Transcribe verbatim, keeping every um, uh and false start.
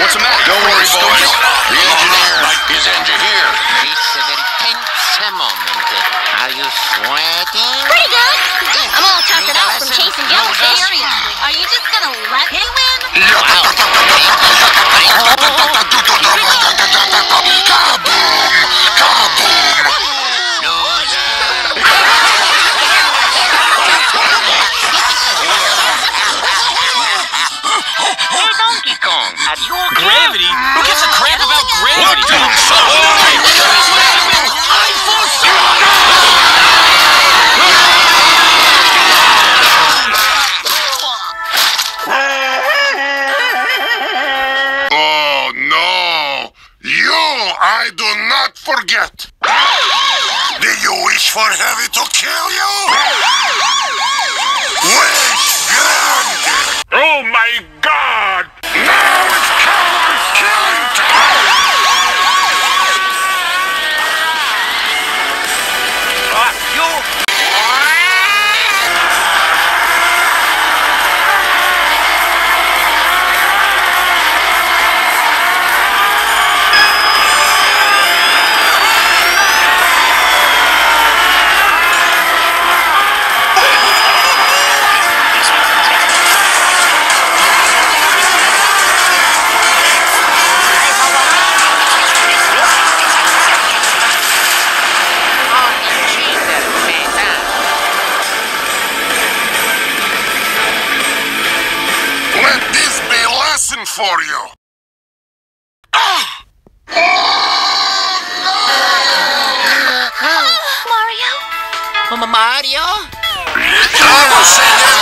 What's the matter? Don't worry, boys. The engineer is engineer. It's a very tense moment. Are you sweating? Pretty good. I'm all tuckered out from chasing jellyfish. Seriously, are you just gonna let me win? Hey, Donkey Kong, are you okay? Gravity? Who gives a crap about gravity? Oh, no. You, I do not forget. Do you wish for heavy to kill you? Wish granted. Oh, my God. Now it's coward killing time. Ah, you... Let this be a lesson for you. Ah! Mario? Mario? I will say